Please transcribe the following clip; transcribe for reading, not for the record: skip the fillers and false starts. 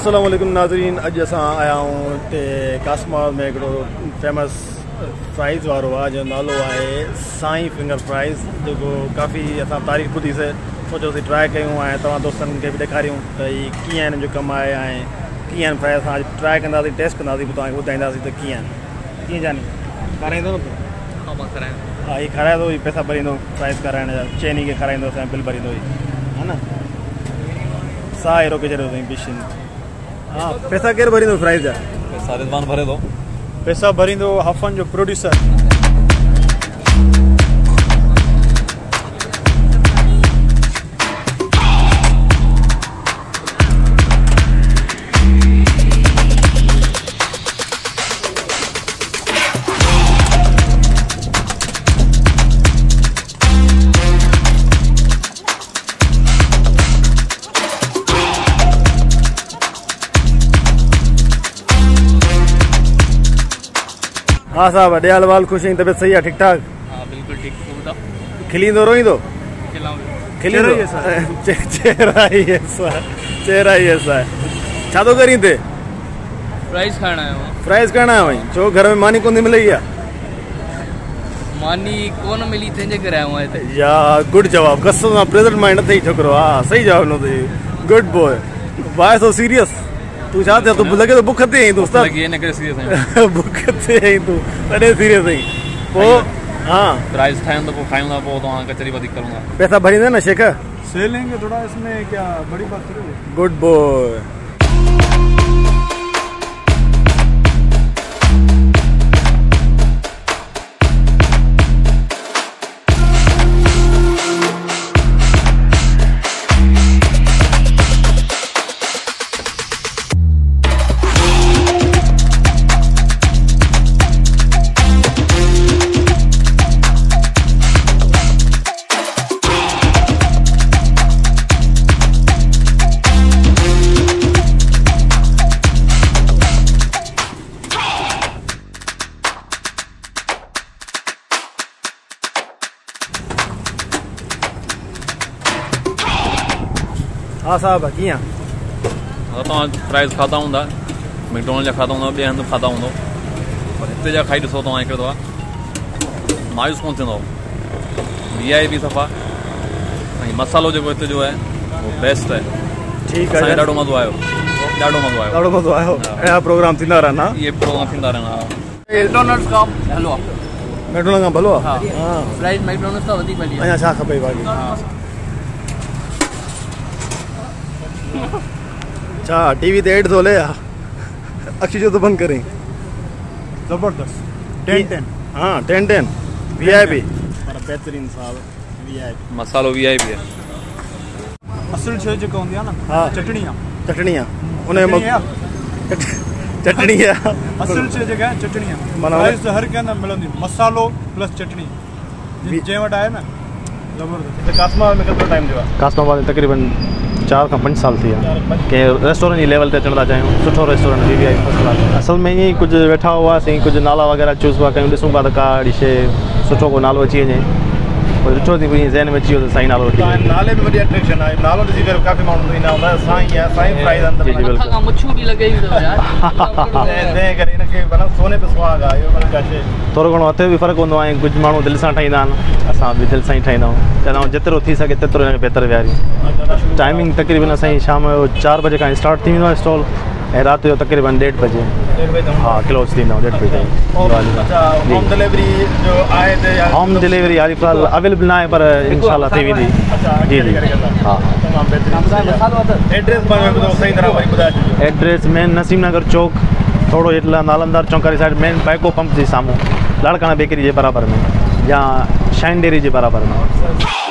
अस्सलाम वालेकुम नाज़रीन। अज अस आया हूँ ते कासमाल में एक फेमस फ्राइज़ वारो आहे जो नालो है साईं फिंगर फ्राइज़, जो काफ़ी अस तारीफ़ ॿुधी से सोचो ट्राई कयूं ऐं तव्हां दोस्तनि खे बि ॾेखारियूं त हीअ कीअं आहिनि जो कमु आहे ऐं कीअं आहिनि फ्राइज़। असां ट्राई कंदासीं, टेस्ट कंदासीं, पोइ तव्हांखे ॿुधाईंदासीं त कीअं आहिनि। कीअं जानी खाराईंदो न? हाँ, हीअ खाराए थो, हीअ पैसा भरींदो फ्राइज़ कराइण जा, चइनी खे खाराईंदो असां बिल भरींदो है न। साह अहिड़ो के छॾियो अथई बिशिन। हाँ, पैसा केरु भरींदो फ्राइज़ जा? पैसा रिज़वान भरे थो। पैसा भरींदो हफ़न जो प्रोड्यूसर। हाँ साहब, अड़ियाल वाल खुश हैं, तबियत सही है? ठीक ठाक? हाँ बिल्कुल ठीक। खिलींदो रोईंदो? खिलींदो चेहरा ही ऐसा है। छा तो करी थे? फ्राइज़ खाना है। फ्राइज़ करना है वहीं जो घर में मानी कोन मिली है? मानी कोन मिली तेजे करे आयो है या गुड जवाब, कसम ना प्रेजेंट माइंड अथई छोकरो। हाँ सही जवाब नो थई, good boy. Why so serious? तू छा थियो? तू लगे तो बुख ते आई तू? उस्ताद लगी न करे सीरियस है। बुख ते आई तू तडे सीरियस आई पो? हाँ, फ्राइज़ खाएं तो वो खाऊंगा, वो तो वहां कचरी बदी करूंगा। पैसा भरींदे ना शेख? से लेंगे थोड़ा, इसमें क्या बड़ी बात करोगे। Good boy. हाँ साहब किया फ्राइज़ खाता हूँ, मैकडॉनल्ड जा खाता हूँ, बे हंध खाता हूँ, पर इतने जा खाई ॾिसो तव्हां हिकिड़ो आहे मायूस कोन थींदो। VIP सफ़ा ऐं मसालो जेको हिते जो आहे वो बेस्ट है। ठीक है, ॾाढो मज़ो आयो, ॾाढो मज़ो आयो। अहिड़ा प्रोग्राम थींदा रहंदा? ये प्रोग्राम थींदा रहंदा। मैकडॉनल्ड्स का हलवा, मैकडॉनल्ड खां भलो हाँ। आहे? हाँ, फ्राइज़ मैकडॉनल्ड्स का वधीक बढ़िया। अञा छा खपे बाक़ी? अच्छा, टीवी ते एड तो ले अक्षी जो तो बंद करें। जबरदस्त 10-10। हाँ 10-10 VIP बेहतरीन साहब। VIP मसालो VIP है। असल शइ जेका हूंदी आहे न, हाँ चटनी आहे उन चटनी आहे। असल शइ जेका आहे चटनी आहे। माना फ्राइज़ हर कंहिं हंधि मिलंदी, मसालो प्लस चटनी जंहिं वटि आहे न, जबरदस्त। कासमाल में कितना टाइम थियो आहे? कासमाल में तकरीबन 4 खां 5 साल थी विया। कंहिं रेस्टोरेंट जी लेवल ते अचण था चाहियूं, सुठो रेस्टोरेंट VIP फर्स्ट क्लास। असल में ईअं ई कुझु वेठा हुआसीं, कुझु नाला वग़ैरह चूज़ पिया कयूं, ॾिसूं पिया त का अहिड़ी शइ सुठो को नालो अची वञे। पोइ ॾिठो थी ज़हन में अची वियो त साईं नालो वठी। नाले में वॾी अट्रैक्शन आहे, नालो ॾिसी करे काफ़ी माण्हू ईंदा हूंदा साईं आहे, साईं फ्राइज़ अंदरि। जी बिल्कुल, खां मुछू भी लॻे ई अथव यार। तंहिं करे हिनखे माना सोने पे सुहागा आहे, इहो का शइ थोरो घणो हथ बि फ़र्क़ु हूंदो आहे। कुझु माण्हू दिलि सां ठाहींदा आहिनि, असां बि दिलि सां ई ठाहींदा आहियूं। चवंदा आहियूं जेतिरो थी सघे तेतिरो हिनखे बहितर विहारियूं। टाइमिंग तकरीबन असांजी शाम जो 4 बजे खां स्टार्ट थी वेंदो आहे स्टॉल, ऐं राति जो तकरीबन 1:30 बजे हाँ क्लोज थींदो 1:30 बजे। होम डिलीवरी जो आहे त होम डिलीवरी हाली फ़िलहाल अवेलेबल ना है, पर इंशाल्लाह थी वेंदी। जी जी हाँ। एड्रेस मेन नसीम नगर चौक, थोड़ो हेठला नालंदार चौक वारी साइड, मेन बैको पंप जे साम्हूं लाड़काना बेकरी जे बराबर में, या शाइन डेयरी जे बराबर में।